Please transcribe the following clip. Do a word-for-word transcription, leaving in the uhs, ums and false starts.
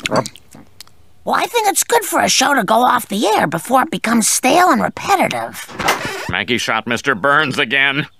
Well, I think it's good for a show to go off the air before it becomes stale and repetitive. Maggie shot Mister Burns again.